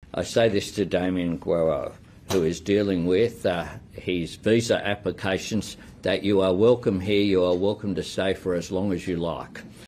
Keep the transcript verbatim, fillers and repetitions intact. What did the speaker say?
I say this to Damien Guerot, who is dealing with uh, his visa applications, that you are welcome here, you are welcome to stay for as long as you like.